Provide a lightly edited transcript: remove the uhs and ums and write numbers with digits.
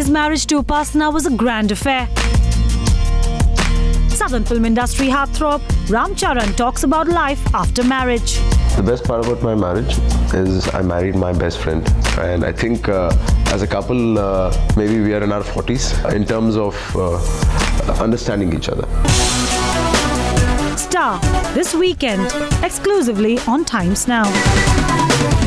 His marriage to Upasana was a grand affair. Southern film industry heartthrob Charan talks about life after marriage. The best part about my marriage is I married my best friend, and I think as a couple maybe we are in our 40s in terms of understanding each other. Star this weekend exclusively on Times Now.